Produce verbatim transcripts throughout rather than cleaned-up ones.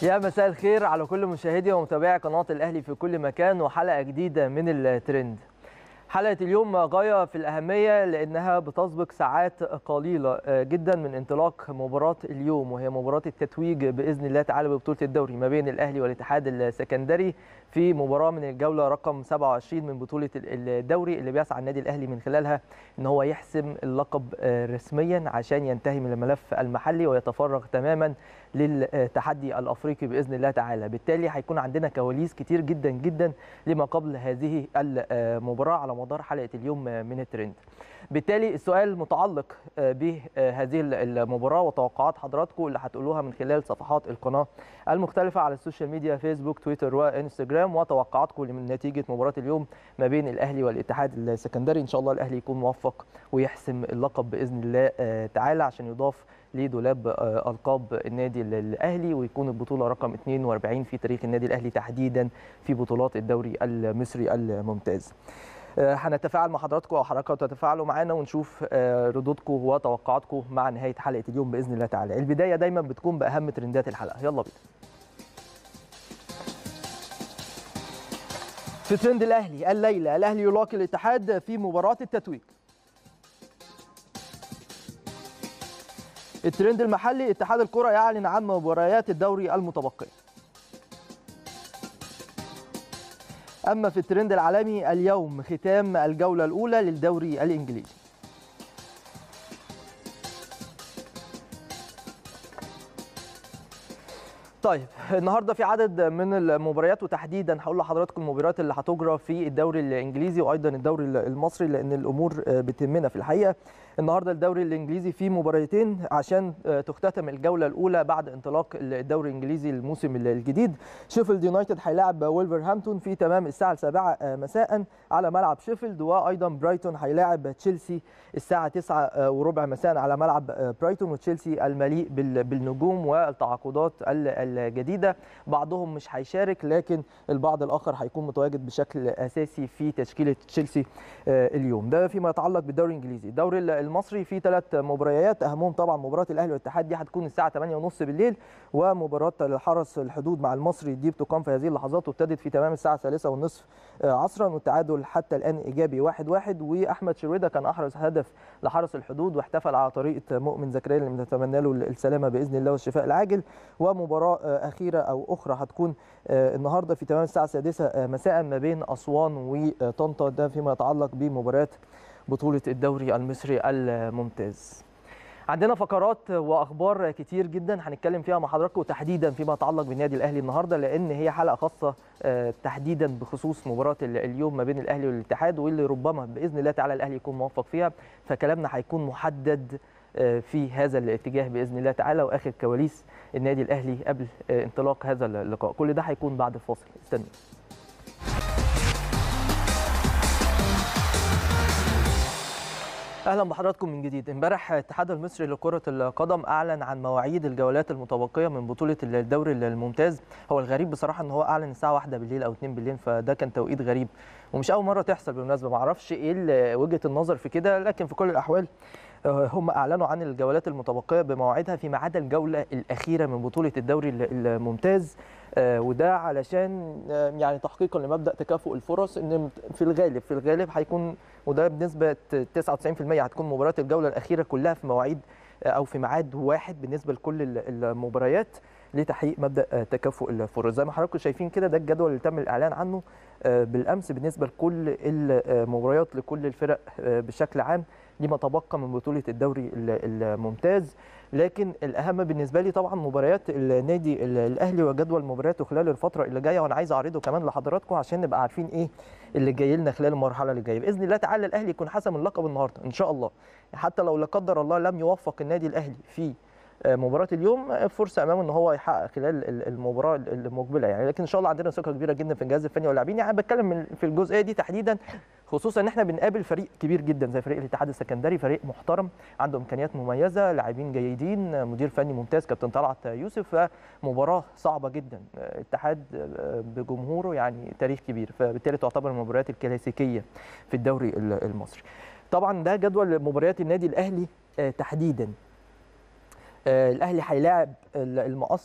يا مساء الخير على كل مشاهدي ومتابعي قناة الأهلي في كل مكان، وحلقة جديدة من الترند. حلقة اليوم غاية في الأهمية لأنها بتسبق ساعات قليلة جدا من انطلاق مباراة اليوم، وهي مباراة التتويج بإذن الله تعالى ببطولة الدوري ما بين الأهلي والاتحاد السكندري في مباراة من الجولة رقم سبعة وعشرين من بطولة الدوري اللي بيسعى النادي الأهلي من خلالها ان هو يحسم اللقب رسميا عشان ينتهي من الملف المحلي ويتفرغ تماما للتحدي الافريقي باذن الله تعالى. بالتالي هيكون عندنا كواليس كتير جدا جدا لما قبل هذه المباراه على مدار حلقه اليوم من الترند. بالتالي السؤال متعلق بهذه المباراه وتوقعات حضراتكم اللي هتقولوها من خلال صفحات القناه المختلفه على السوشيال ميديا فيسبوك تويتر وانستجرام، وتوقعاتكم من نتيجه مباراه اليوم ما بين الاهلي والاتحاد السكندري. ان شاء الله الاهلي يكون موفق ويحسم اللقب باذن الله تعالى عشان يضاف لدولاب القاب النادي الاهلي، ويكون البطوله رقم اثنين وأربعين في تاريخ النادي الاهلي تحديدا في بطولات الدوري المصري الممتاز. هنتفاعل مع حضراتكم او حضراتكم تتفاعلوا معانا ونشوف ردودكم وتوقعاتكم مع نهايه حلقه اليوم باذن الله تعالى. البدايه دايما بتكون باهم ترندات الحلقه، يلا بينا. في ترند الاهلي الليله، الاهلي يلاقي الاتحاد في مباراه التتويج. الترند المحلي، اتحاد الكره يعلن عن مباريات الدوري المتبقيه. أما في الترند العالمي اليوم، ختام الجولة الأولى للدوري الإنجليزي. طيب النهارده في عدد من المباريات، وتحديدا هقول لحضراتكم المباريات اللي هتجرى في الدوري الانجليزي وايضا الدوري المصري لان الامور بتهمنا في الحقيقه. النهارده الدوري الانجليزي فيه مباراتين عشان تختتم الجوله الاولى بعد انطلاق الدوري الانجليزي الموسم الجديد. شيفيلد يونايتد هيلاعب وولفرهامبتون في تمام الساعه السابعة مساء على ملعب شيفيلد، وايضا برايتون هيلاعب تشيلسي الساعه تسعة وربع مساء على ملعب برايتون، وتشيلسي المليء بالنجوم والتعاقدات الجديده. بعضهم مش هيشارك لكن البعض الاخر هيكون متواجد بشكل اساسي في تشكيله تشيلسي اليوم. ده فيما يتعلق بالدوري الانجليزي. الدوري المصري فيه ثلاث مباريات، اهمهم طبعا مباراه الاهلي والاتحاد، دي هتكون الساعه ثمانية وثلاثين بالليل، ومباراه الحرس الحدود مع المصري دي بتقام في هذه اللحظات وابتدت في تمام الساعه الثالثة والنصف عصرا، والتعادل حتى الان ايجابي واحد واحد، واحمد شريده كان احرز هدف لحرس الحدود واحتفل على طريقه مؤمن زكريا اللي بنتمنى له السلامه باذن الله والشفاء العاجل. ومباراه اخيره او اخرى هتكون النهارده في تمام الساعه السادسة مساء ما بين اسوان وطنطا، ده فيما يتعلق بمباريات بطوله الدوري المصري الممتاز. عندنا فقرات واخبار كتير جدا هنتكلم فيها مع حضراتكم، تحديدا فيما يتعلق بالنادي الاهلي النهارده لان هي حلقه خاصه تحديدا بخصوص مباراه اليوم ما بين الاهلي والاتحاد، واللي ربما باذن الله تعالى الاهلي يكون موفق فيها، فكلامنا هيكون محدد في هذا الاتجاه باذن الله تعالى، واخر كواليس النادي الاهلي قبل انطلاق هذا اللقاء. كل ده هيكون بعد الفاصل، استنوا. اهلا بحضراتكم من جديد. امبارح الاتحاد المصري لكره القدم اعلن عن مواعيد الجولات المتبقيه من بطوله الدوري الممتاز. هو الغريب بصراحه ان هو اعلن الساعه واحدة بالليل او اتنين بالليل، فده كان توقيت غريب ومش اول مره تحصل بالمناسبه. ما اعرفش ايه وجهه النظر في كده، لكن في كل الاحوال هم اعلنوا عن الجولات المتبقيه بمواعيدها فيما عدا الجوله الاخيره من بطوله الدوري الممتاز، وده علشان يعني تحقيقا لمبدا تكافؤ الفرص، ان في الغالب في الغالب هيكون، وده بنسبه تسعة وتسعين بالمية هتكون مباراه الجوله الاخيره كلها في مواعيد او في ميعاد واحد بالنسبه لكل المباريات لتحقيق مبدا تكافؤ الفرص. زي ما حضراتكم شايفين كده ده الجدول اللي تم الاعلان عنه بالامس بالنسبه لكل المباريات لكل الفرق بشكل عام لما تبقى من بطوله الدوري الممتاز. لكن الاهم بالنسبه لي طبعا مباريات النادي الاهلي وجدول مبارياته خلال الفتره اللي جايه، وانا عايز اعرضه كمان لحضراتكم عشان نبقى عارفين ايه اللي جاي لنا خلال المرحله اللي جايه. باذن الله تعالى الاهلي يكون حسم اللقب النهارده ان شاء الله، حتى لو لا قدر الله لم يوفق النادي الاهلي في مباراه اليوم فرصه امامه ان هو يحقق خلال المباراه المقبله يعني، لكن ان شاء الله عندنا ثقه كبيره جدا في الجهاز الفني واللاعبين. يعني بتكلم في الجزئيه دي تحديدا، خصوصا ان احنا بنقابل فريق كبير جدا زي فريق الاتحاد السكندري، فريق محترم عنده امكانيات مميزه، لاعبين جيدين، مدير فني ممتاز كابتن طلعت يوسف، فمباراه صعبه جدا. الاتحاد بجمهوره يعني تاريخ كبير، فبالتالي تعتبر المباريات الكلاسيكيه في الدوري المصري. طبعا ده جدول مباريات النادي الاهلي تحديدا. الاهلي هيلاعب المقصه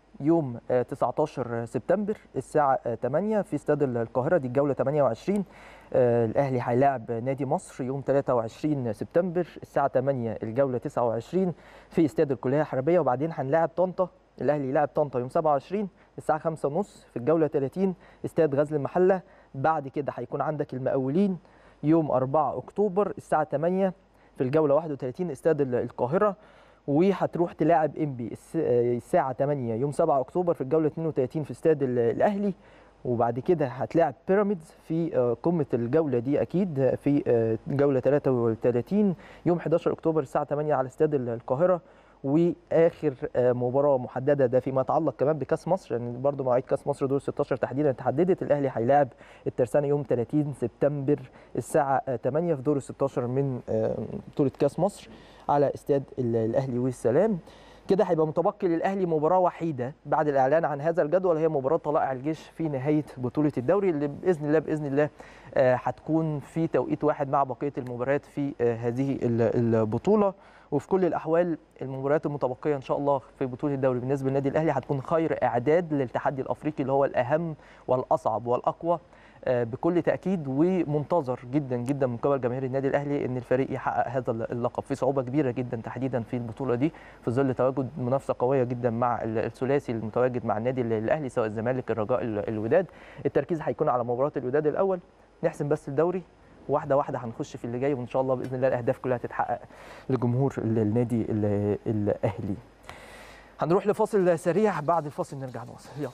يوم تسعتاشر سبتمبر الساعة تمانية في استاد القاهرة، دي الجولة تمانية وعشرين. الأهلي هيلاعب نادي مصر يوم تلاتة وعشرين سبتمبر الساعة تمانية، الجولة تسعة وعشرين في استاد الكلية الحربية. وبعدين هنلاعب طنطا، الأهلي يلاعب طنطا يوم سبعة وعشرين الساعة خمسة وثلاثين في الجولة تلاتين استاد غزل المحلة. بعد كده هيكون عندك المقاولين يوم أربعة أكتوبر الساعة تمانية في الجولة واحد وتلاتين استاد القاهرة. وهتروح تلاعب انبي الساعه تمانية يوم سبعة اكتوبر في الجوله اتنين وتلاتين في استاد الاهلي. وبعد كده هتلاعب بيراميدز في قمه الجوله دي اكيد في الجوله تلاتة وتلاتين يوم حداشر اكتوبر الساعه تمانية على استاد القاهره. واخر مباراه محدده ده فيما يتعلق كمان بكاس مصر، يعني برضو مواعيد كاس مصر دور ستاشر تحديدا اتحددت. الاهلي هيلاعب الترسانه يوم تلاتين سبتمبر الساعه تمانية في دور ستاشر من بطوله كاس مصر على استاد الاهلي والسلام. كده هيبقى متبقي للاهلي مباراه وحيده بعد الاعلان عن هذا الجدول، هي مباراه طلائع الجيش في نهايه بطوله الدوري، اللي باذن الله باذن الله هتكون في توقيت واحد مع بقيه المباريات في هذه البطوله. وفي كل الاحوال المباريات المتبقيه ان شاء الله في بطوله الدوري بالنسبه للنادي الاهلي هتكون خير اعداد للتحدي الافريقي اللي هو الاهم والاصعب والاقوى بكل تاكيد، ومنتظر جدا جدا من قبل جماهير النادي الاهلي ان الفريق يحقق هذا اللقب في صعوبه كبيره جدا تحديدا في البطوله دي، في ظل تواجد منافسه قويه جدا مع الثلاثي المتواجد مع النادي الاهلي سواء الزمالك الرجاء الوداد. التركيز هيكون على مباراه الوداد الاول، نحسم بس الدوري واحده واحده هنخش في اللي جاي، وان شاء الله باذن الله الاهداف كلها تتحقق لجمهور النادي الاهلي. هنروح لفاصل سريع، بعد الفاصل نرجع نواصل. يلا.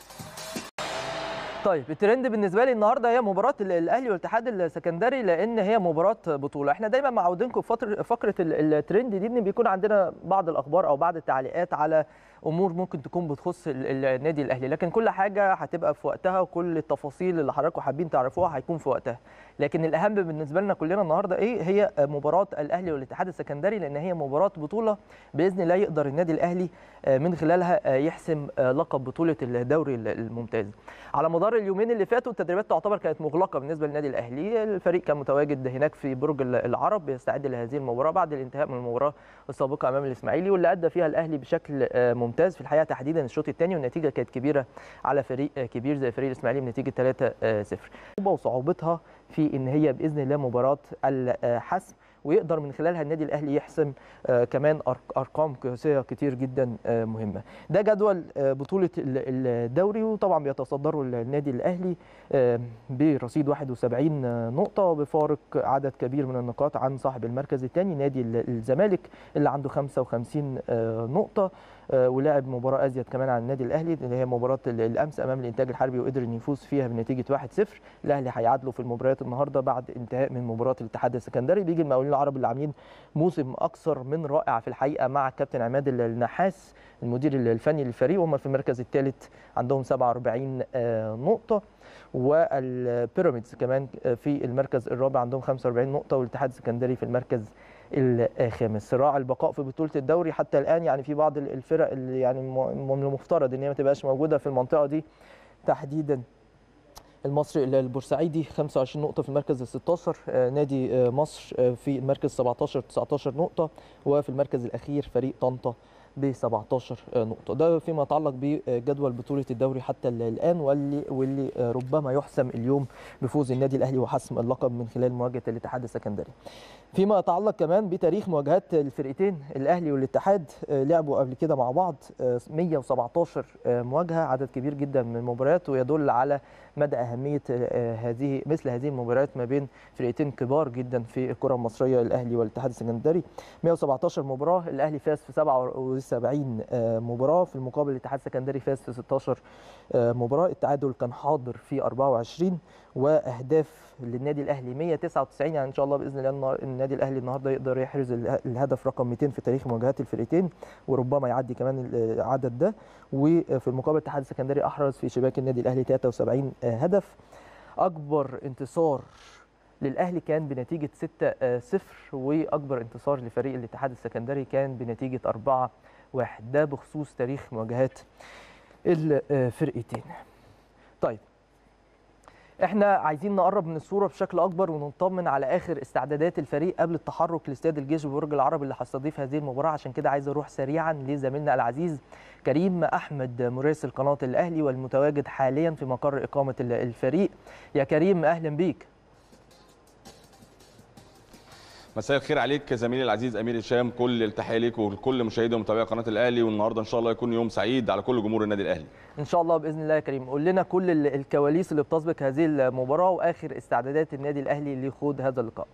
طيب الترند بالنسبه لي النهارده هي مباراه الاهلي والاتحاد السكندري، لان هي مباراه بطوله. احنا دايما معودينكم في فقره الترند دي ان بيكون عندنا بعض الاخبار او بعض التعليقات على امور ممكن تكون بتخص النادي الاهلي، لكن كل حاجه هتبقى في وقتها وكل التفاصيل اللي حضراتكم حابين تعرفوها هيكون في وقتها. لكن الاهم بالنسبه لنا كلنا النهارده ايه؟ هي مباراه الاهلي والاتحاد السكندري، لان هي مباراه بطوله باذن الله يقدر النادي الاهلي من خلالها يحسم لقب بطوله الدوري الممتاز. على مدار اليومين اللي فاتوا التدريبات تعتبر كانت مغلقه بالنسبه للنادي الاهلي، الفريق كان متواجد هناك في برج العرب بيستعد لهذه المباراه بعد الانتهاء من المباراه السابقه امام الاسماعيلي، واللي ادى فيها الاهلي بشكل ممتاز في الحقيقه تحديدا الشوط الثاني، والنتيجه كانت كبيره على فريق كبير زي فريق الاسماعيلي بنتيجه تلاتة صفر. وصعوبتها في ان هي باذن الله مباراه الحسم، ويقدر من خلالها النادي الاهلي يحسم كمان ارقام قياسيه كتير جدا مهمه. ده جدول بطوله الدوري، وطبعا بيتصدره النادي الاهلي برصيد واحد وسبعين نقطه بفارق عدد كبير من النقاط عن صاحب المركز الثاني نادي الزمالك اللي عنده خمسة وخمسين نقطه، ولعب مباراه ازيد كمان عن النادي الاهلي اللي هي مباراه الامس امام الانتاج الحربي وقدر ان يفوز فيها بنتيجه واحد صفر. الاهلي هيعادلوا في المباريات النهارده بعد انتهاء من مباراه الاتحاد السكندري. بيجي المقاولين العرب اللي عاملين موسم اكثر من رائع في الحقيقه مع الكابتن عماد النحاس المدير الفني للفريق، وهم في المركز الثالث عندهم سبعة وأربعين نقطه، والبيراميدز كمان في المركز الرابع عندهم خمسة وأربعين نقطه، والاتحاد السكندري في المركز الخامس. صراع البقاء في بطوله الدوري حتى الان، يعني في بعض الفرق اللي يعني من المفترض ان هي ما تبقاش موجوده في المنطقه دي، تحديدا المصري البورسعيدي خمسة وعشرين نقطه في المركز ال ستاشر، نادي مصر في المركز سبعتاشر تسعتاشر نقطه، وفي المركز الاخير فريق طنطا ب سبعتاشر نقطه. ده فيما يتعلق بجدول بطوله الدوري حتى الان، واللي واللي ربما يحسم اليوم بفوز النادي الاهلي وحسم اللقب من خلال مواجهه الاتحاد السكندري. فيما يتعلق كمان بتاريخ مواجهات الفرقتين الاهلي والاتحاد، لعبوا قبل كده مع بعض مية وسبعتاشر مواجهه، عدد كبير جدا من المباريات، ويدل على مدى اهميه هذه مثل هذه المباريات ما بين فرقتين كبار جدا في الكره المصريه الاهلي والاتحاد السكندري. مية وسبعتاشر مباراه، الاهلي فاز في سبعة وسبعين مباراه، في المقابل الاتحاد السكندري فاز في ستاشر مباراه. التعادل كان حاضر في أربعة وعشرين، واهداف للنادي الاهلي مية وتسعة وتسعين، يعني ان شاء الله باذن الله النادي الاهلي النهارده يقدر يحرز الهدف رقم مئتين في تاريخ مواجهات الفرقتين، وربما يعدي كمان العدد ده. وفي المقابل الاتحاد السكندري احرز في شباك النادي الاهلي تلاتة وسبعين هدف. اكبر انتصار للاهلي كان بنتيجه ستة صفر، واكبر انتصار لفريق الاتحاد السكندري كان بنتيجه أربعة واحد. ده بخصوص تاريخ مواجهات الفرقتين. طيب احنا عايزين نقرب من الصوره بشكل اكبر ونطمن على اخر استعدادات الفريق قبل التحرك لاستاد الجيش ببرج العرب اللي هيستضيف هذه المباراه. عشان كده عايز اروح سريعا لزميلنا العزيز كريم احمد مراسل قناه الاهلي والمتواجد حاليا في مقر اقامه الفريق. يا كريم اهلا بيك. مساء الخير عليك زميلي العزيز امير هشام، كل التحيه ليك ولكل مشاهدي ومتابعي قناه الاهلي، والنهارده ان شاء الله يكون يوم سعيد على كل جمهور النادي الاهلي. ان شاء الله باذن الله يا كريم. قول لنا كل الكواليس اللي بتسبق هذه المباراه واخر استعدادات النادي الاهلي لخوض هذا اللقاء.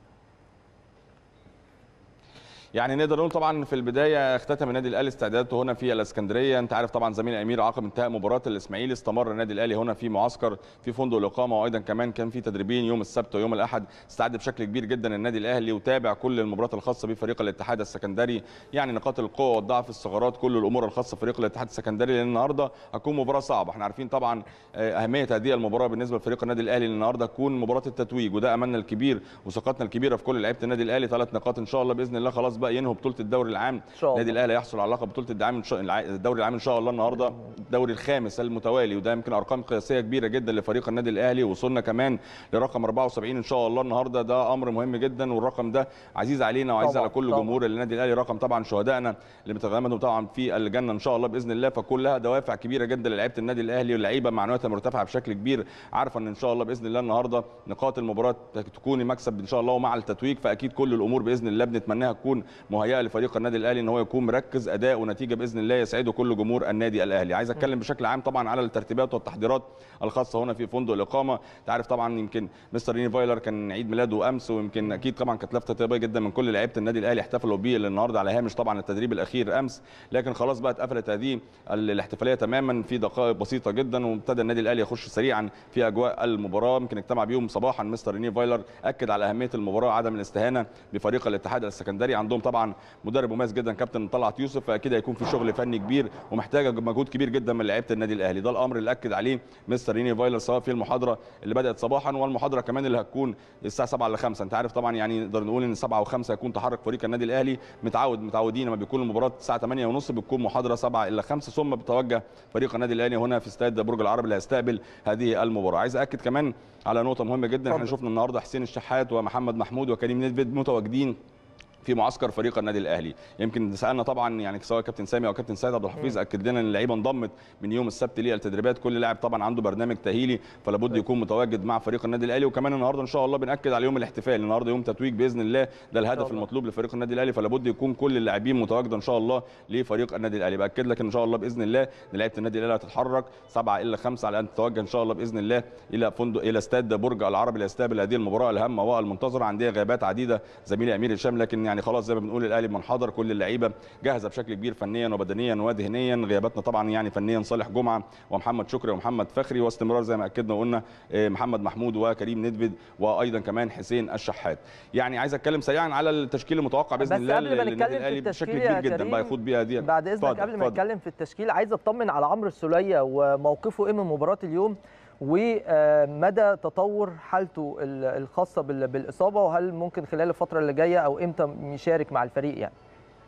يعني نقدر نقول طبعا في البدايه اختتم النادي الاهلي استعداداته هنا في الاسكندريه. انت عارف طبعا زميلي امير عقب انتهاء مباراه الاسماعيلي استمر النادي الاهلي هنا في معسكر في فندق الاقامه، وايضا كمان كان في تدريبين يوم السبت ويوم الاحد. استعد بشكل كبير جدا النادي الاهلي وتابع كل المباريات الخاصه بفريق الاتحاد السكندري، يعني نقاط القوه والضعف الثغرات كل الامور الخاصه بفريق الاتحاد السكندري، لان النهارده هتكون مباراه صعبه. احنا عارفين طبعا اهميه هذه المباراه بالنسبه لفريق النادي الاهلي، النهارده تكون مباراه التتويج، وده املنا الكبير وثقتنا الكبيره في كل لعيبه النادي الاهلي. ثلاث نقاط ان شاء الله باذن الله خلاص بقى ينهوا بطوله الدوري العام. النادي الاهلي يحصل على لقب بطوله العام الدوري العام ان شاء الله النهارده، الدوري الخامس المتوالي، وده يمكن ارقام قياسيه كبيره جدا لفريق النادي الاهلي. وصلنا كمان لرقم أربعة وسبعين ان شاء الله النهارده، ده امر مهم جدا، والرقم ده عزيز علينا وعزيز على كل جمهور النادي الاهلي. رقم طبعا شهدائنا اللي متغمدهم طبعا في الجنه ان شاء الله باذن الله، فكلها دوافع كبيره جدا للعيبه النادي الاهلي، واللعيبه معنوياتها مرتفعه بشكل كبير، عارفه ان ان شاء الله باذن الله النهارده نقاط المباراه تكون مكسب ان شاء الله ومع التتويج، فاكيد كل الامور باذن الله بنتمناها تكون مهيئه لفريق النادي الاهلي ان هو يكون مركز، اداء ونتيجه باذن الله يسعده كل جمهور النادي الاهلي. عايز اتكلم بشكل عام طبعا على الترتيبات والتحضيرات الخاصه هنا في فندق الاقامه. انت عارف طبعا يمكن مستر ريني فايلر كان عيد ميلاده امس، ويمكن اكيد طبعا كانت لفته طيبه جدا من كل لعيبه النادي الاهلي احتفلوا بيه النهارده على هامش طبعا التدريب الاخير امس، لكن خلاص بقى اتقفلت هذه الاحتفاليه تماما في دقائق بسيطه جدا، وابتدى النادي الاهلي يخش سريعا في اجواء المباراه. يمكن اجتمع بيهم صباحا مستر ريني فايلر، اكد على اهميه المباراه، عدم الاستهانه بفريق الاتحاد السكندري. عندهم طبعا مدرب مميز جدا كابتن طلعت يوسف، فاكيد هيكون في شغل فني كبير ومحتاجه مجهود كبير جدا من لعيبه النادي الاهلي. ده الامر اللي اكد عليه مستر ريني فايلر سواء في المحاضره اللي بدات صباحا والمحاضره كمان اللي هتكون الساعه سبعة ل خمسة. انت عارف طبعا يعني نقدر نقول ان سبعة و5 هيكون تحرك فريق النادي الاهلي، متعود متعودين لما بيكون المباراه الساعه ثمانية وثلاثين بتكون محاضره سبعة إلى خمسة، ثم بيتوجه فريق النادي الاهلي هنا في استاد برج العرب اللي هيستقبل هذه المباراه. عايز اكد كمان على نقطه مهمه جدا، احنا شفنا النهارده حسين الشحات ومحمد محمود وكريم نيدفيد متواجدين في معسكر فريق النادي الاهلي. يمكن سالنا طبعا يعني سواء كابتن سامي او كابتن سيد عبد الحفيظ اكد لنا ان اللعيبه انضمت من يوم السبت للتدريبات، كل لاعب طبعا عنده برنامج تاهيلي فلا بد يكون متواجد مع فريق النادي الاهلي. وكمان النهارده ان شاء الله بناكد على يوم الاحتفال، النهارده يوم تتويج باذن الله، ده الهدف المطلوب لفريق النادي الاهلي، فلا بد يكون كل اللاعبين متواجده ان شاء الله لفريق النادي الاهلي. باكد لك ان شاء الله باذن الله ان لعيبه النادي الاهلي هتتحرك سبعة إلى خمسة على ان تتوجه ان شاء الله باذن الله الى فندق الى استاد برج العرب اللي هيستقبل هذه المباراه الهامه والمنتظره. عندها غيابات عديده زميلي امير هشام، لكن يعني خلاص زي ما بنقول الاهلي منحدر، كل اللعيبه جاهزه بشكل كبير فنيا وبدنيا وذهنيا. غياباتنا طبعا يعني فنيا صالح جمعه ومحمد شكري ومحمد فخري، واستمرار زي ما اكدنا وقلنا محمد محمود وكريم نيدفيد وايضا كمان حسين الشحات. يعني عايز اتكلم سريعا على التشكيل المتوقع باذن الله للنادي الاهلي بشكل كبير جدا بقى يخوض بيها دي. بعد اذنك قبل ما نتكلم في التشكيل عايز اطمن على عمرو السوليه وموقفه ايه من مباراه اليوم ومدى تطور حالته الخاصه بالاصابه، وهل ممكن خلال الفتره اللي جايه او امتى يشارك مع الفريق يعني.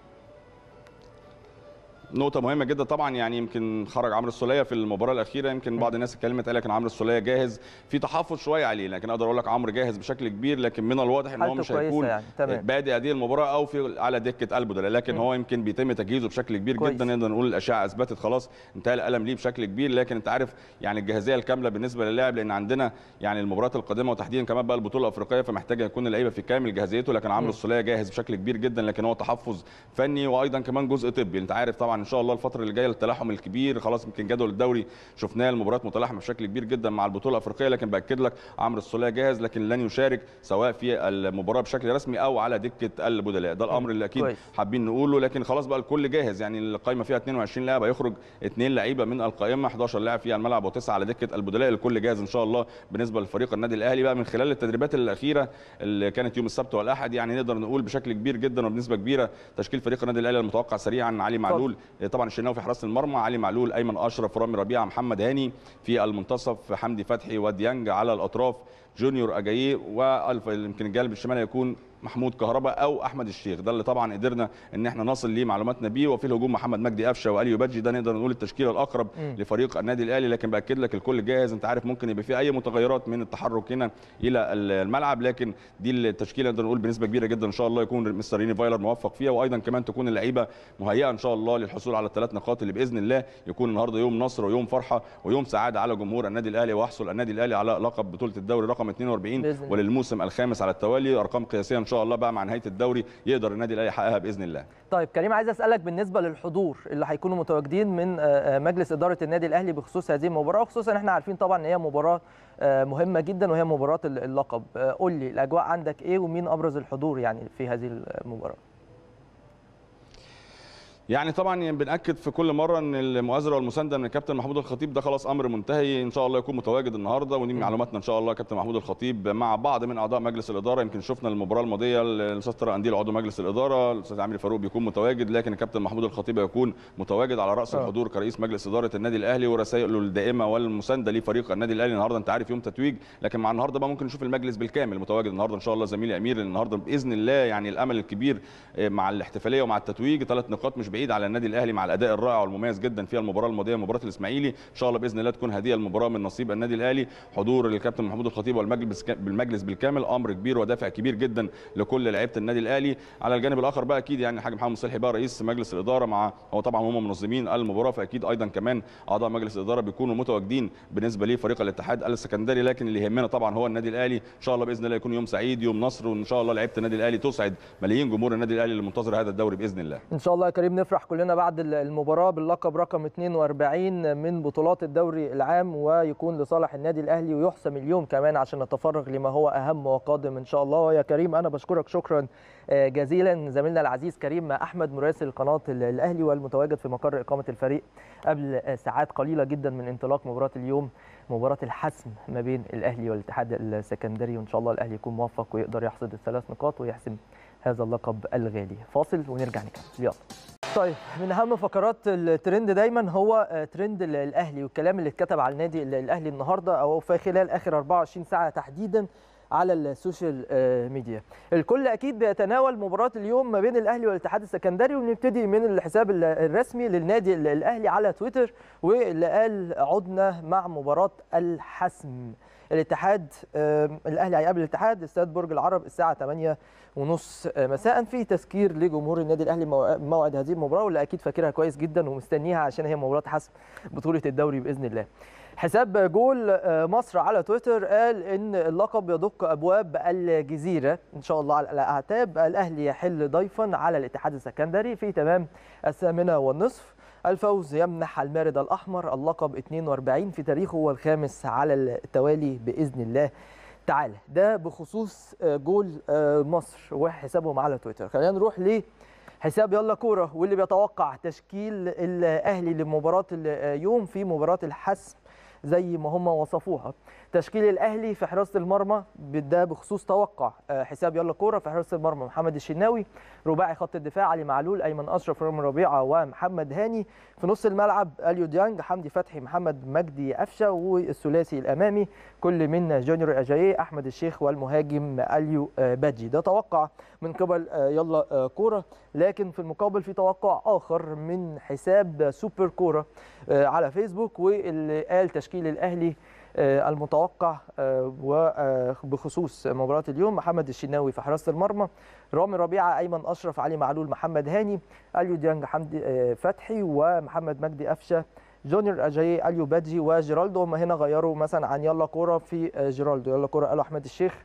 نقطة مهمة جدا طبعا، يعني يمكن خرج عمرو السولية في المباراة الأخيرة، يمكن بعض الناس اتكلمت قال لك ان عمرو السولية جاهز، في تحفظ شوية عليه، لكن اقدر اقول لك عمرو جاهز بشكل كبير، لكن من الواضح ان هو مش هيكون يعني. بادئ هذه المباراة او في على دكة قلبه ده، لكن م. هو يمكن بيتم تجهيزه بشكل كبير كويس. جدا، نقدر نقول الأشعة اثبتت خلاص انتهى الألم ليه بشكل كبير، لكن انت عارف يعني الجاهزية الكاملة بالنسبة للاعب، لان عندنا يعني المباريات القادمة وتحديدا كمان بقى البطولة الأفريقية، فمحتاج يكون اللعيبة في كامل جاهزيته، لكن عمرو السولية جاهز بشكل كبير جدا، لكن هو تحفظ فني وايضا كمان جزء طبي. انت عارف طبعا ان شاء الله الفترة اللي جايه التلاحم الكبير خلاص، يمكن جدول الدوري شفناه المباريات متلاحمه بشكل كبير جدا مع البطوله الافريقيه، لكن باكد لك عمرو السولية جاهز، لكن لن يشارك سواء في المباراه بشكل رسمي او على دكه البدلاء. ده الامر اللي اكيد حابين نقوله، لكن خلاص بقى الكل جاهز، يعني القائمه فيها اثنين وعشرين لاعب، هيخرج اثنين لعيبه من القائمه، أحد عشر لاعب في الملعب وتسعه على دكه البدلاء، الكل جاهز ان شاء الله بالنسبه لفريق النادي الاهلي بقى من خلال التدريبات الاخيره اللي كانت يوم السبت والاحد. يعني نقدر نقول بشكل كبير جدا وبنسبه كبيره تشكيل فريق النادي الاهلي المتوقع سريعا: علي معلول طبعا الشناوي في حراسه المرمى، علي معلول، ايمن اشرف، رامي ربيعه، محمد هاني في المنتصف، حمدي فتحي وديانج على الاطراف، جونيور اجاييه، ويمكن الجانب الشمال يكون محمود كهربا او احمد الشيخ. ده اللي طبعا قدرنا ان احنا نصل ليه معلوماتنا بيه. وفي الهجوم محمد مجدي قفشه واليو بادجي، ده نقدر نقول التشكيله الاقرب م. لفريق النادي الاهلي. لكن باكد لك الكل جاهز، انت عارف ممكن يبقى في اي متغيرات من التحرك هنا الى الملعب، لكن دي التشكيله نقدر نقول بنسبه كبيره جدا ان شاء الله يكون مستر ريني فايلر موفق فيها، وايضا كمان تكون اللعيبه مهيئه ان شاء الله للحصول على الثلاث نقاط اللي باذن الله يكون النهارده يوم نصر ويوم فرحه ويوم سعاده على جمهور النادي الاهلي، ويحصل النادي الاهلي على لقب بطوله الدوري رقم اثنين وأربعين وللموسم الخامس على التوالي. ارقام قياسيه ان شاء الله بقى مع نهايه الدوري يقدر النادي الاهلي يحققها باذن الله. طيب كريم، عايز اسالك بالنسبه للحضور اللي هيكونوا متواجدين من مجلس اداره النادي الاهلي بخصوص هذه المباراه، وخصوصا احنا عارفين طبعا ان هي مباراه مهمه جدا وهي مباراه اللقب. قول لي الاجواء عندك ايه ومين ابرز الحضور يعني في هذه المباراه؟ يعني طبعا بنأكد في كل مره ان المؤازره والمسانده من الكابتن محمود الخطيب ده خلاص امر منتهي، ان شاء الله يكون متواجد النهارده، ودي معلوماتنا ان شاء الله. كابتن محمود الخطيب مع بعض من اعضاء مجلس الاداره، يمكن شفنا المباراه الماضيه الاستاذ طارق قنديل عضو مجلس الاداره، الاستاذ عمرو فاروق بيكون متواجد، لكن الكابتن محمود الخطيب هيكون متواجد على راس الحضور كرئيس مجلس اداره النادي الاهلي، ورسائله الدائمه والمسانده لفريق النادي الاهلي. النهارده انت عارف يوم تتويج، لكن مع النهارده بقى ممكن نشوف المجلس بالكامل متواجد النهارده ان شاء الله. زميلي امير النهارده باذن الله يعني الامل الكبير مع الاحتفاليه ومع التتويج، ثلاث نقاط مش بعيد على النادي الاهلي مع الاداء الرائع والمميز جدا في المباراه الماضيه مباراه الاسماعيلي. ان شاء الله باذن الله تكون هذه المباراه من نصيب النادي الاهلي. حضور الكابتن محمود الخطيب والمجلس بالمجلس بالكامل امر كبير ودافع كبير جدا لكل لعيبه النادي الاهلي. على الجانب الاخر بقى اكيد يعني الحاج محمد صلحي بقى رئيس مجلس الاداره، مع هو طبعا هم منظمين المباراه، فاكيد ايضا كمان اعضاء مجلس الاداره بيكونوا متواجدين بالنسبه لفريق الاتحاد السكندري. لكن اللي يهمنا طبعا هو النادي الاهلي. ان شاء الله باذن الله يكون يوم سعيد يوم نصر، وان شاء الله لعيبه النادي الاهلي تسعد ملايين جمهور النادي الاهلي اللي منتظر هذا الدوري باذن الله. ان شاء الله يا كريم نفرح كلنا بعد المباراه باللقب رقم اثنين وأربعين من بطولات الدوري العام، ويكون لصالح النادي الاهلي ويحسم اليوم كمان عشان نتفرغ لما هو اهم وقادم ان شاء الله. يا كريم انا بشكرك شكرا جزيلا زميلنا العزيز كريم احمد مراسل قناه الاهلي والمتواجد في مقر اقامه الفريق قبل ساعات قليله جدا من انطلاق مباراه اليوم، مباراه الحسم ما بين الاهلي والاتحاد السكندري، وان شاء الله الاهلي يكون موفق ويقدر يحصد الثلاث نقاط ويحسم هذا اللقب الغالي. فاصل ونرجع نكمل يلا. طيب من اهم فقرات الترند دايما هو ترند الاهلي والكلام اللي اتكتب على النادي الاهلي النهارده او في خلال اخر أربعة وعشرين ساعه تحديدا على السوشيال ميديا. الكل اكيد بيتناول مباراه اليوم ما بين الاهلي والاتحاد السكندري، ونبتدي من الحساب الرسمي للنادي الاهلي على تويتر، واللي قال عدنا مع مباراه الحسم. الاتحاد الاهلي هيقابل الاتحاد استاد برج العرب الساعه ثمانية ونص مساء، في تذكير لجمهور النادي الاهلي موعد هذه المباراه واللي اكيد فاكرها كويس جدا ومستنيها عشان هي مباراه حسم بطوله الدوري باذن الله. حساب جول مصر على تويتر قال ان اللقب يدق ابواب الجزيره ان شاء الله على الاعتاب، الاهلي يحل ضيفا على الاتحاد السكندري في تمام الثامنه والنصف، الفوز يمنح المارد الاحمر اللقب اثنين وأربعين في تاريخه والخامس على التوالي باذن الله تعالى. ده بخصوص جول مصر وحسابهم على تويتر. خلينا نروح ل حساب يلا كوره واللي بيتوقع تشكيل الاهلي لمباراه اليوم في مباراه الحسم زي ما هم وصفوها. تشكيل الاهلي في حراسه المرمى ده بخصوص توقع حساب يلا كوره. في حراسه المرمى محمد الشناوي، رباعي خط الدفاع علي معلول، ايمن اشرف، رامي ربيعه ومحمد هاني، في نص الملعب اليو ديانج، حمدي فتحي، محمد مجدي قفشه، والثلاثي الامامي كل من جونيور اجاييه، احمد الشيخ، والمهاجم اليو بادجي. ده توقع من قبل يلا كوره، لكن في المقابل في توقع اخر من حساب سوبر كوره على فيسبوك، واللي قال تشكيل الاهلي المتوقع وبخصوص مباراة اليوم: محمد الشناوي في حراسة المرمى، رامي ربيعة، أيمن أشرف، علي معلول، محمد هاني، اليو ديانج، حمدي فتحي، ومحمد مجدي قفشه، جونيور اجاييه، اليو بادجي، وجيرالدو. هم هنا غيروا مثلا عن يلا كوره في جيرالدو، يلا كوره قالوا احمد الشيخ،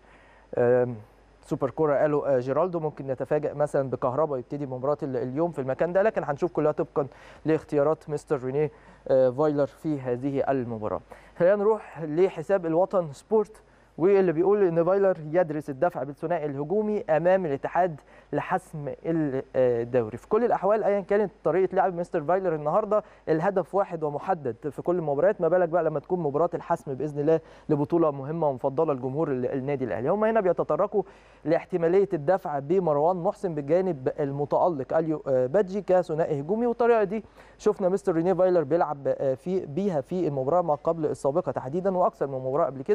سوبر كوره قالوا جيرالدو. ممكن نتفاجئ مثلا بكهربا يبتدي مباراه اليوم في المكان ده، لكن هنشوف كلها طبقا لاختيارات مستر رينيه فايلر في هذه المباراه. خلينا نروح لحساب الوطن سبورت، واللي بيقول ان فايلر يدرس الدفع بالثنائي الهجومي امام الاتحاد لحسم الدوري. في كل الاحوال ايا كانت طريقه لعب مستر فايلر النهارده، الهدف واحد ومحدد في كل المباريات، ما بالك بقى لما تكون مباراه الحسم باذن الله لبطوله مهمه ومفضله لجمهور النادي الاهلي. هم هنا بيتطرقوا لاحتماليه الدفع بمروان محسن بالجانب المتالق اليو بادجي كثنائي هجومي، والطريقه دي شفنا مستر رينيه فايلر بيلعب في بيها في المباراه ما قبل السابقه تحديدا واكثر من مباراه قبل كده،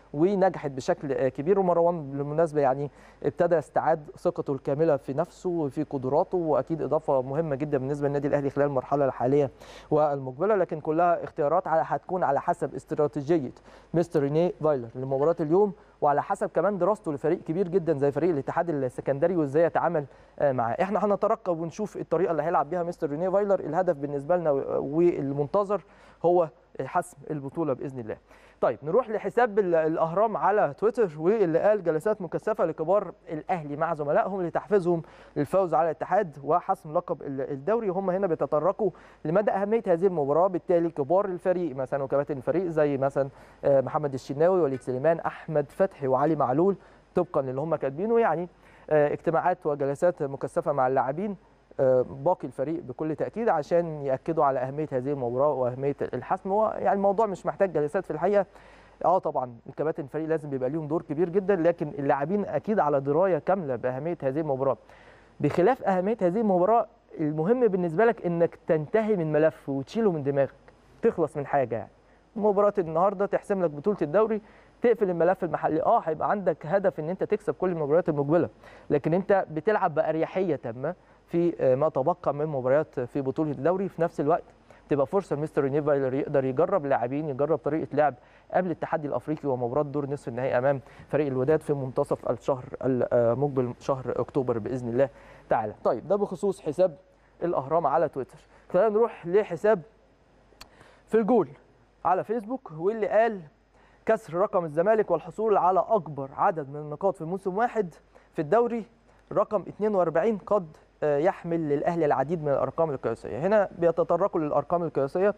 ونجحت بشكل كبير. ومروان بالمناسبه يعني ابتدى يستعاد ثقته الكامله في نفسه وفي قدراته، واكيد اضافه مهمه جدا بالنسبه للنادي الاهلي خلال المرحله الحاليه والمقبله، لكن كلها اختيارات هتكون على حسب استراتيجيه مستر رينيه فايلر لمباراه اليوم، وعلى حسب كمان دراسته لفريق كبير جدا زي فريق الاتحاد السكندري وازاي يتعامل معاه. احنا هنترقب ونشوف الطريقه اللي هيلعب بيها مستر رينيه فايلر. الهدف بالنسبه لنا والمنتظر هو حسم البطوله باذن الله. طيب نروح لحساب الاهرام على تويتر، واللي قال جلسات مكثفه لكبار الاهلي مع زملائهم لتحفيزهم للفوز على الاتحاد وحسم لقب الدوري. هم هنا بيتطرقوا لمدى اهميه هذه المباراه، بالتالي كبار الفريق مثلا وكباتن الفريق زي مثلا محمد الشناوي وليد سليمان احمد فتحي وعلي معلول طبقا للي هم كاتبينه، يعني اجتماعات وجلسات مكثفه مع اللاعبين باقي الفريق بكل تاكيد عشان ياكدوا على اهميه هذه المباراه واهميه الحسم. هو يعني الموضوع مش محتاج جلسات في الحقيقه. اه طبعا الكباتن الفريق لازم بيبقى ليهم دور كبير جدا، لكن اللاعبين اكيد على درايه كامله باهميه هذه المباراه. بخلاف اهميه هذه المباراه، المهم بالنسبه لك انك تنتهي من ملف وتشيله من دماغك، تخلص من حاجه. يعني مباراه النهارده تحسم لك بطوله الدوري، تقفل الملف المحلي. اه هيبقى عندك هدف ان انت تكسب كل المباريات المقبله، لكن انت بتلعب باريحيه تامه في ما تبقى من مباريات في بطوله الدوري. في نفس الوقت تبقى فرصه لمستر رينيه فايلر يقدر يجرب لاعبين، يجرب طريقه لعب قبل التحدي الافريقي ومباراه دور نصف النهائي امام فريق الوداد في منتصف الشهر المقبل شهر اكتوبر باذن الله تعالى. طيب ده بخصوص حساب الاهرام على تويتر. خلينا نروح لحساب في الجول على فيسبوك، واللي قال كسر رقم الزمالك والحصول على اكبر عدد من النقاط في موسم واحد في الدوري، رقم اثنين وأربعين قد يحمل للاهلي العديد من الارقام القياسيه. هنا بيتطرقوا للارقام القياسيه،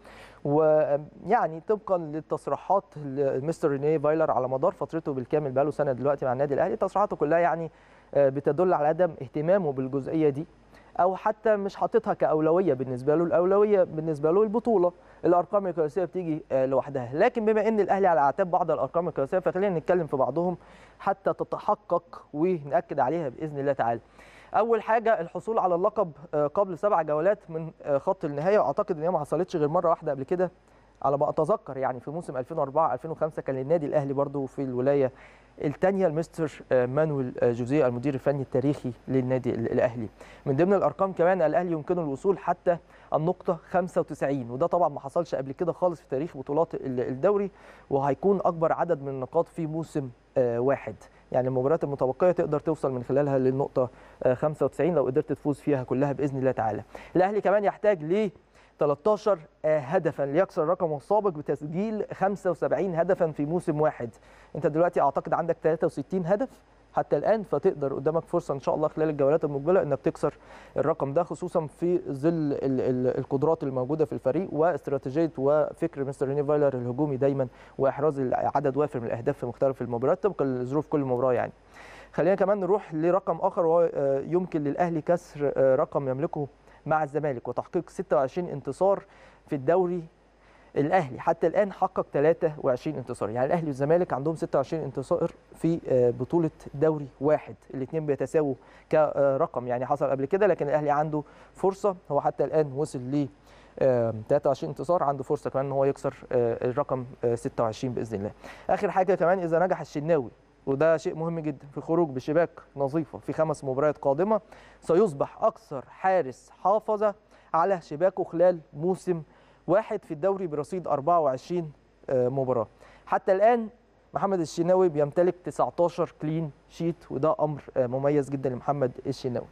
ويعني طبقا للتصريحات لمستر رينيه فايلر على مدار فترته بالكامل، بقاله سنه دلوقتي مع النادي الاهلي، تصريحاته كلها يعني بتدل على عدم اهتمامه بالجزئيه دي، او حتى مش حاططها كاولويه بالنسبه له. الاولويه بالنسبه له البطوله، الارقام القياسيه بتيجي لوحدها. لكن بما ان الاهلي على اعتاب بعض الارقام القياسيه، فخلينا نتكلم في بعضهم حتى تتحقق ونأكد عليها باذن الله تعالى. اول حاجه الحصول على اللقب قبل سبع جولات من خط النهايه، واعتقد ان هي ما حصلتش غير مره واحده قبل كده على ما اتذكر، يعني في موسم ألفين وأربعة ألفين وخمسة كان للنادي الاهلي برضو في الولايه الثانيه المستر مانويل جوزيه المدير الفني التاريخي للنادي الاهلي. من ضمن الارقام كمان الاهلي يمكنه الوصول حتى النقطه خمسة وتسعين، وده طبعا ما حصلش قبل كده خالص في تاريخ بطولات الدوري، وهيكون اكبر عدد من النقاط في موسم واحد. يعني المباريات المتبقيه تقدر توصل من خلالها للنقطه خمسة وتسعين لو قدرت تفوز فيها كلها باذن الله تعالى. الاهلي كمان يحتاج ل ثلاثة عشر هدفا ليكسر رقمه السابق بتسجيل خمسة وسبعين هدفا في موسم واحد. انت دلوقتي اعتقد عندك ثلاثة وستين هدف حتى الان، فتقدر قدامك فرصه ان شاء الله خلال الجولات المقبله انك تكسر الرقم ده، خصوصا في ظل القدرات الموجوده في الفريق واستراتيجيه وفكر مستر رينيه فايلر الهجومي دايما، واحراز عدد وافر من الاهداف في مختلف المباريات طبقا لظروف كل مباراه. يعني خلينا كمان نروح لرقم اخر، وهو يمكن للاهلي كسر رقم يملكه مع الزمالك وتحقيق ستة وعشرين انتصار في الدوري. الاهلي حتى الان حقق ثلاثة وعشرين انتصار، يعني الاهلي والزمالك عندهم ستة وعشرين انتصار في بطوله دوري واحد، الاثنين بيتساووا كرقم يعني حصل قبل كده، لكن الاهلي عنده فرصه، هو حتى الان وصل ل ثلاثة وعشرين انتصار، عنده فرصه كمان ان هو يكسر الرقم ستة وعشرين باذن الله. اخر حاجه كمان، اذا نجح الشناوي وده شيء مهم جدا في الخروج بشباك نظيفه في خمس مباريات قادمه، سيصبح اكثر حارس حافظ على شباكه خلال موسم واحد في الدوري برصيد أربعة وعشرين مباراه. حتى الان محمد الشناوي بيمتلك تسعة عشر كلين شيت، وده امر مميز جدا لمحمد الشناوي.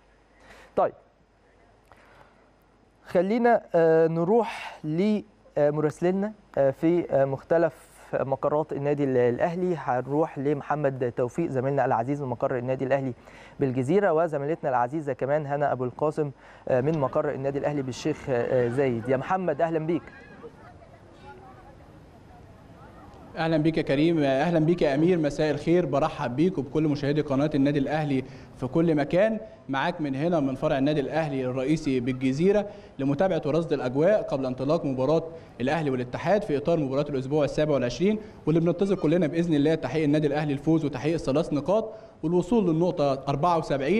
طيب خلينا نروح لمراسلنا في مختلف مقرات النادي الاهلي. هنروح لمحمد توفيق زميلنا العزيز من مقر النادي الاهلي بالجزيره، وزميلتنا العزيزه كمان هنا ابو القاسم من مقر النادي الاهلي بالشيخ زايد. يا محمد اهلا بيك. اهلا بيك يا كريم، اهلا بيك يا امير، مساء الخير، برحب بيك وبكل مشاهدي قناه النادي الاهلي في كل مكان. معاك من هنا من فرع النادي الاهلي الرئيسي بالجزيره لمتابعه ورصد الاجواء قبل انطلاق مباراه الاهلي والاتحاد في اطار مباراه الاسبوع السابع والعشرين، واللي بننتظر كلنا باذن الله تحقيق النادي الاهلي الفوز وتحقيق الثلاث نقاط والوصول للنقطه أربعة وسبعين،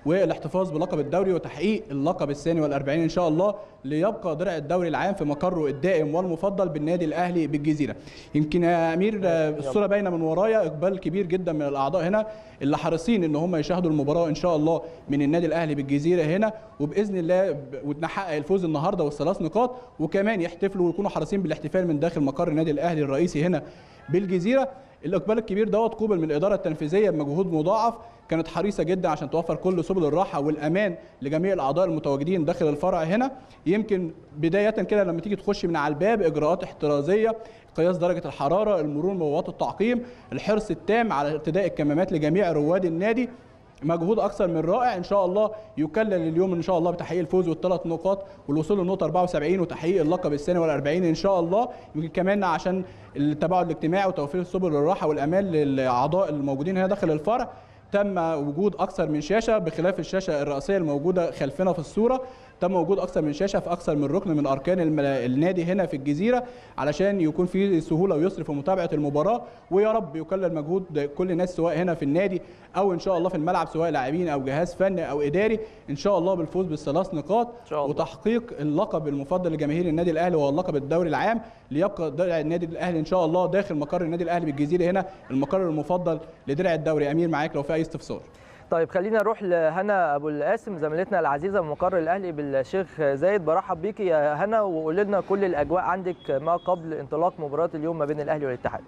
والاحتفاظ بلقب الدوري وتحقيق اللقب الثاني والأربعين ان شاء الله، ليبقى درع الدوري العام في مقره الدائم والمفضل بالنادي الاهلي بالجزيره. يمكن يا امير الصوره باينه من ورايا، اقبال كبير جدا من الاعضاء هنا اللي حريصين ان هم يشاهدوا المباراه ان شاء الله من النادي الاهلي بالجزيره هنا، وباذن الله ونحقق الفوز النهارده والثلاث نقاط، وكمان يحتفلوا ويكونوا حريصين بالاحتفال من داخل مقر النادي الاهلي الرئيسي هنا بالجزيره. الاقبال الكبير دوت قوبل من الاداره التنفيذيه بمجهود مضاعف، كانت حريصه جدا عشان توفر كل سبل الراحه والامان لجميع الاعضاء المتواجدين داخل الفرع هنا. يمكن بدايه كده لما تيجي تخش من على الباب اجراءات احترازيه، قياس درجه الحراره، المرور ببوابات التعقيم، الحرص التام على ارتداء الكمامات لجميع رواد النادي. مجهود اكثر من رائع، ان شاء الله يكلل اليوم ان شاء الله بتحقيق الفوز والثلاث نقاط والوصول للنقطه أربعة وسبعين وتحقيق اللقب الثاني والأربعين ان شاء الله. يمكن كمان عشان التباعد الاجتماعي وتوفير سبل الراحه والامان للاعضاء الموجودين هنا داخل الفرع، تم وجود اكثر من شاشه بخلاف الشاشه الرئيسيه الموجوده خلفنا في الصوره. تم وجود اكثر من شاشه في اكثر من ركن من اركان النادي هنا في الجزيره علشان يكون في سهوله ويسر في متابعه المباراه، ويا رب يكلل مجهود كل الناس سواء هنا في النادي او ان شاء الله في الملعب، سواء لاعبين او جهاز فني او اداري، ان شاء الله بالفوز بالثلاث نقاط وتحقيق اللقب المفضل لجماهير النادي الاهلي وهو اللقب الدوري العام، ليبقى درع النادي الاهلي ان شاء الله داخل مقر النادي الاهلي بالجزيره هنا، المقر المفضل لدرع الدوري. امير معاك لو في اي استفسار. طيب خلينا نروح لهنا ابو القاسم زميلتنا العزيزه من مقر الاهلي بالشيخ زايد. برحب بيكي يا هنا، وقول لنا كل الاجواء عندك ما قبل انطلاق مباراه اليوم ما بين الاهلي والاتحاد.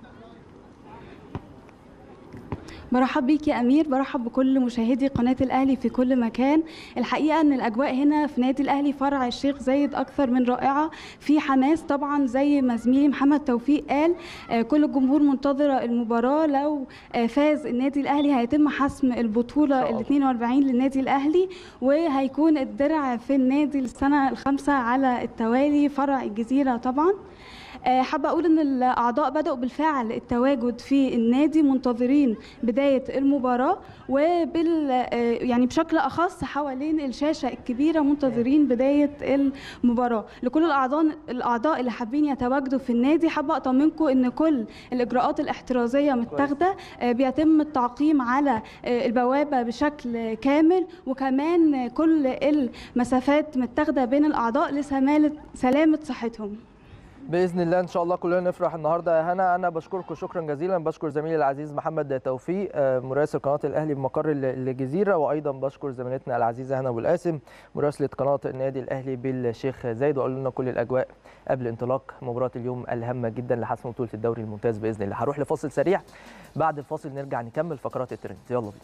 برحب بيك يا امير، برحب بكل مشاهدي قناه الاهلي في كل مكان. الحقيقه ان الاجواء هنا في نادي الاهلي فرع الشيخ زايد اكثر من رائعه، في حماس طبعا زي ما زميلي محمد توفيق قال. كل الجمهور منتظره المباراه، لو فاز النادي الاهلي هيتم حسم البطوله ال اثنين وأربعين للنادي الاهلي، وهيكون الدرع في النادي السنه الخامسه على التوالي فرع الجزيره. طبعا حابه اقول ان الاعضاء بداوا بالفعل التواجد في النادي، منتظرين بدايه المباراه، وبال يعني بشكل اخص حوالين الشاشه الكبيره منتظرين بدايه المباراه. لكل الاعضاء الاعضاء اللي حابين يتواجدوا في النادي، حابه اطمنكم ان كل الاجراءات الاحترازيه متاخده، بيتم التعقيم على البوابه بشكل كامل، وكمان كل المسافات متاخده بين الاعضاء لسلامه صحتهم. باذن الله ان شاء الله كلنا نفرح النهارده يا هنا. انا بشكركم شكرا جزيلا، بشكر زميلي العزيز محمد توفيق مراسل قناه الاهلي بمقر الجزيره، وايضا بشكر زميلتنا العزيزه هنا ابو القاسم مراسله قناه النادي الاهلي بالشيخ زايد، وقالوا لنا كل الاجواء قبل انطلاق مباراه اليوم الهامه جدا لحسم بطوله الدوري الممتاز باذن الله. هروح لفاصل سريع، بعد الفاصل نرجع نكمل فقرات الترند. يلا بينا.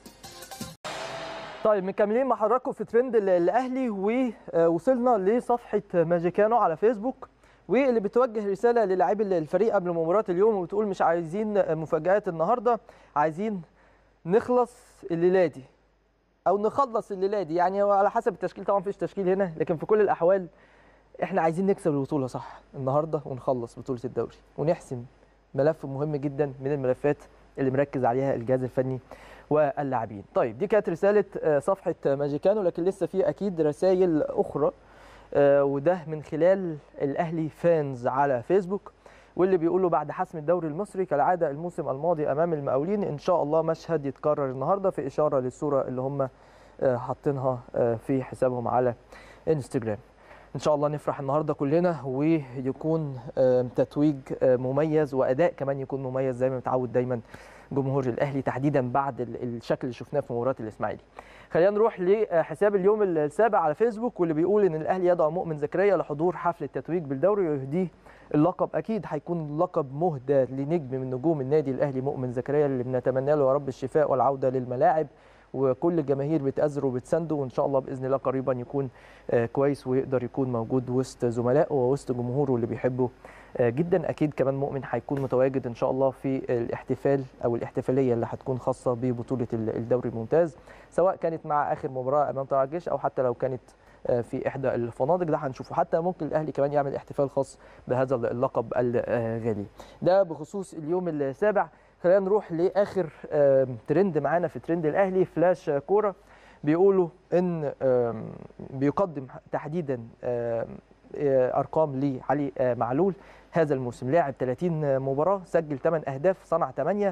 طيب مكملين مع حضراتكم في ترند الاهلي، ووصلنا لصفحه ماجيكانو على فيسبوك، واللي بتوجه رساله للاعبي الفريق قبل مباراه اليوم، وبتقول مش عايزين مفاجآت النهارده، عايزين نخلص الليله دي او نخلص الليله دي، يعني على حسب التشكيل طبعا، مفيش تشكيل هنا، لكن في كل الاحوال احنا عايزين نكسب البطوله صح النهارده ونخلص بطوله الدوري ونحسم ملف مهم جدا من الملفات اللي مركز عليها الجهاز الفني واللاعبين. طيب دي كانت رساله صفحه ماجيكانو، لكن لسه في اكيد رسائل اخرى، وده من خلال الاهلي فانز على فيسبوك، واللي بيقولوا بعد حسم الدوري المصري كالعاده الموسم الماضي امام المقاولين، ان شاء الله مشهد يتكرر النهارده، في اشاره للصوره اللي هم حاطينها في حسابهم على انستجرام. ان شاء الله نفرح النهارده كلنا، ويكون تتويج مميز واداء كمان يكون مميز زي ما متعود دايما جمهور الاهلي، تحديدا بعد الشكل اللي شفناه في مباراه الاسماعيلي. خلينا نروح لحساب اليوم السابع على فيسبوك، واللي بيقول ان الاهلي يدعو مؤمن زكريا لحضور حفل التتويج بالدوري ويهديه اللقب. اكيد هيكون لقب مهدى لنجم من نجوم النادي الاهلي مؤمن زكريا، اللي بنتمنى له يا رب الشفاء والعوده للملاعب، وكل الجماهير بتأزره وبتسنده، وان شاء الله باذن الله قريبا يكون كويس ويقدر يكون موجود وسط زملائه ووسط جمهوره اللي بيحبه جدا. اكيد كمان مؤمن هيكون متواجد ان شاء الله في الاحتفال او الاحتفاليه اللي هتكون خاصه ببطوله الدوري الممتاز، سواء كانت مع اخر مباراه امام طلائع الجيش او حتى لو كانت في احدى الفنادق، ده هنشوفه. حتى ممكن الاهلي كمان يعمل احتفال خاص بهذا اللقب الغالي. ده بخصوص اليوم السابع. خلينا نروح لاخر ترند معانا في ترند الاهلي، فلاش كوره. بيقولوا ان بيقدم تحديدا ارقام لعلي معلول هذا الموسم، لاعب ثلاثين مباراه، سجل ثمانية اهداف، صنع ثمانية،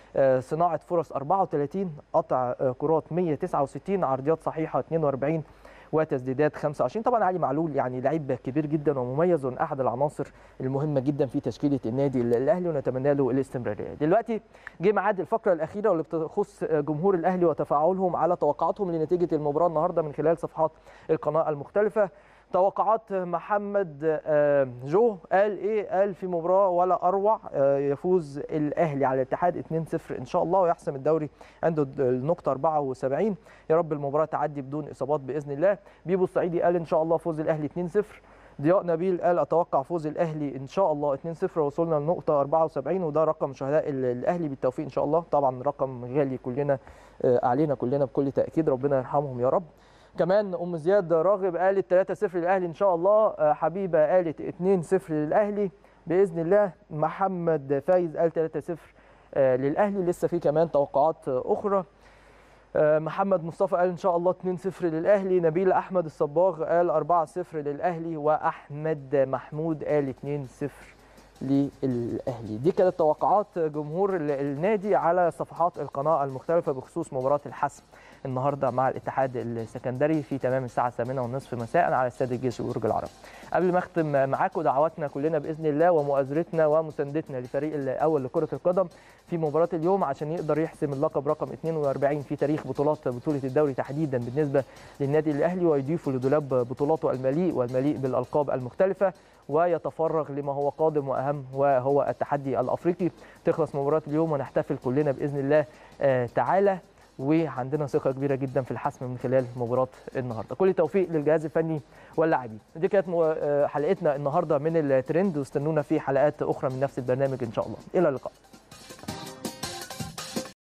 صناعه فرص أربعة وثلاثين، قطع كرات مية وتسعة وستين، عرضيات صحيحه اثنين وأربعين، وتسديدات خمسة وعشرين. طبعا علي معلول يعني لعيب كبير جدا ومميز ومن احد العناصر المهمه جدا في تشكيله النادي الاهلي، ونتمنى له الاستمراريه. دلوقتي جه ميعاد الفقره الاخيره واللي بتخص جمهور الاهلي وتفاعلهم على توقعاتهم لنتيجه المباراه النهارده من خلال صفحات القناه المختلفه. توقعات محمد جو قال ايه؟ قال في مباراه ولا اروع، يفوز الاهلي على الاتحاد اثنين صفر ان شاء الله ويحسم الدوري عنده النقطه أربعة وسبعين. يا رب المباراه تعدي بدون اصابات باذن الله. بيبو الصعيدي قال ان شاء الله فوز الاهلي اثنين صفر. ضياء نبيل قال اتوقع فوز الاهلي ان شاء الله اثنين صفر ووصلنا للنقطه أربعة وسبعين، وده رقم شهداء الاهلي بالتوفيق ان شاء الله. طبعا رقم غالي كلنا علينا كلنا بكل تاكيد، ربنا يرحمهم يا رب. كمان ام زياد راغب قالت ثلاثة صفر للاهلي ان شاء الله. حبيبه قالت اثنين صفر للاهلي باذن الله. محمد فايز قال ثلاثة صفر للاهلي. لسه في كمان توقعات اخرى. محمد مصطفى قال ان شاء الله اثنين صفر للاهلي. نبيل احمد الصباغ قال أربعة صفر للاهلي. واحمد محمود قال اثنين صفر للاهلي. دي كانت توقعات جمهور النادي على صفحات القناه المختلفه بخصوص مباراه الحسم النهارده مع الاتحاد السكندري في تمام الساعه الثامنة والنصف مساء على استاد الجيش وبرج العرب. قبل ما اختم معاكم دعواتنا كلنا باذن الله ومؤازرتنا ومساندتنا لفريق الاول لكره القدم في مباراه اليوم عشان يقدر يحسم اللقب رقم اثنين وأربعين في تاريخ بطولات بطوله الدوري تحديدا بالنسبه للنادي الاهلي، ويضيفه لدولاب بطولاته المليء والمليء بالالقاب المختلفه، ويتفرغ لما هو قادم واهم وهو التحدي الافريقي. تخلص مباراه اليوم ونحتفل كلنا باذن الله تعالى، وعندنا ثقه كبيره جدا في الحسم من خلال مباراه النهارده. كل التوفيق للجهاز الفني واللاعبين. دي كانت حلقتنا النهارده من الترند، واستنونا في حلقات اخرى من نفس البرنامج ان شاء الله. الى اللقاء.